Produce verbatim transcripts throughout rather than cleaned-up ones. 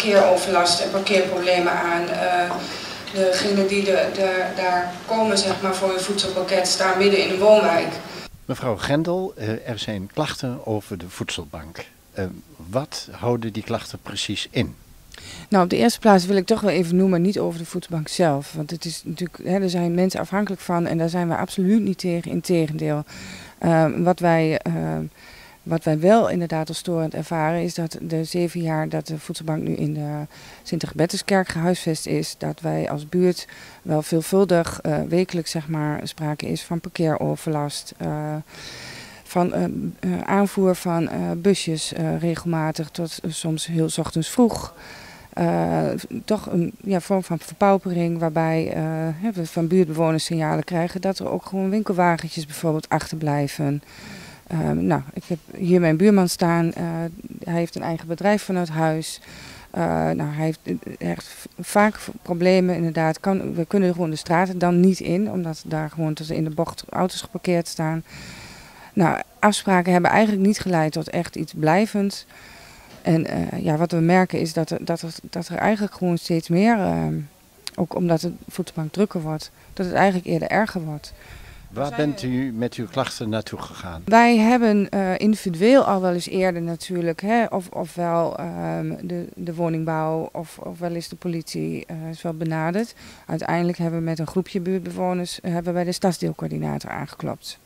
parkeeroverlast en parkeerproblemen aan. Uh, degenen die de, de, daar komen zeg maar, voor hun voedselpakket staan midden in een woonwijk. Mevrouw Grendel, er zijn klachten over de voedselbank. Uh, wat houden die klachten precies in? Nou, op de eerste plaats wil ik toch wel even noemen, niet over de voedselbank zelf. Want het is natuurlijk, hè, er zijn mensen afhankelijk van en daar zijn we absoluut niet tegen, integendeel. Uh, wat wij... Uh, Wat wij wel inderdaad als storend ervaren is dat de zeven jaar dat de voedselbank nu in de Sint-Egbeteskerk gehuisvest is, dat wij als buurt wel veelvuldig uh, wekelijks zeg maar, sprake is van parkeeroverlast, uh, van uh, uh, aanvoer van uh, busjes uh, regelmatig tot uh, soms heel 's ochtends vroeg. Uh, toch een ja, vorm van verpaupering waarbij uh, we van buurtbewoners signalen krijgen dat er ook gewoon winkelwagentjes bijvoorbeeld achterblijven. Uh, nou, ik heb hier mijn buurman staan, uh, hij heeft een eigen bedrijf vanuit huis. Uh, nou, hij heeft echt vaak problemen inderdaad. Kan, we kunnen gewoon de straten dan niet in, omdat daar gewoon tot in de bocht auto's geparkeerd staan. Nou, afspraken hebben eigenlijk niet geleid tot echt iets blijvends. En uh, ja, wat we merken is dat er, dat er, dat er eigenlijk gewoon steeds meer, uh, ook omdat de voedselbank drukker wordt, dat het eigenlijk eerder erger wordt. Waar bent u met uw klachten naartoe gegaan? Wij hebben uh, individueel al wel eens eerder natuurlijk, hè, of, ofwel uh, de, de woningbouw of, of wel eens de politie uh, is wel benaderd. Uiteindelijk hebben we met een groepje buurtbewoners uh, hebben wij de stadsdeelcoördinator aangeklopt.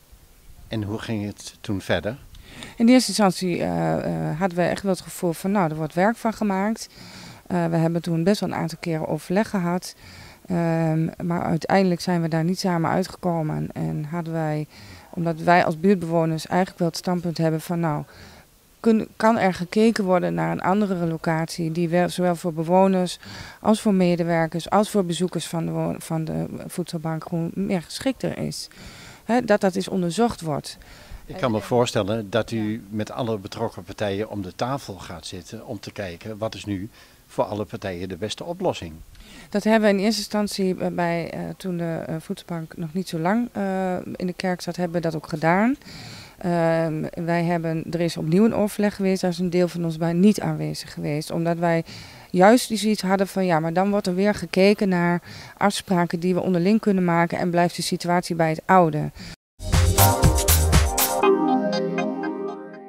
En hoe ging het toen verder? In eerste instantie uh, uh, hadden we echt wel het gevoel van nou, er wordt werk van gemaakt. Uh, we hebben toen best wel een aantal keren overleg gehad. Um, maar uiteindelijk zijn we daar niet samen uitgekomen en hadden wij, omdat wij als buurtbewoners eigenlijk wel het standpunt hebben van nou, kun, kan er gekeken worden naar een andere locatie die wel, zowel voor bewoners als voor medewerkers als voor bezoekers van de, van de voedselbank gewoon meer geschikter is. He, dat dat eens onderzocht wordt. Ik kan me voorstellen dat u met alle betrokken partijen om de tafel gaat zitten om te kijken wat is nu voor alle partijen de beste oplossing. Dat hebben we in eerste instantie bij, uh, toen de uh, voedselbank nog niet zo lang uh, in de kerk zat, hebben we dat ook gedaan. Uh, wij hebben, er is opnieuw een overleg geweest, daar is een deel van ons bij niet aanwezig geweest. Omdat wij juist zoiets hadden van ja, maar dan wordt er weer gekeken naar afspraken die we onderling kunnen maken en blijft de situatie bij het oude.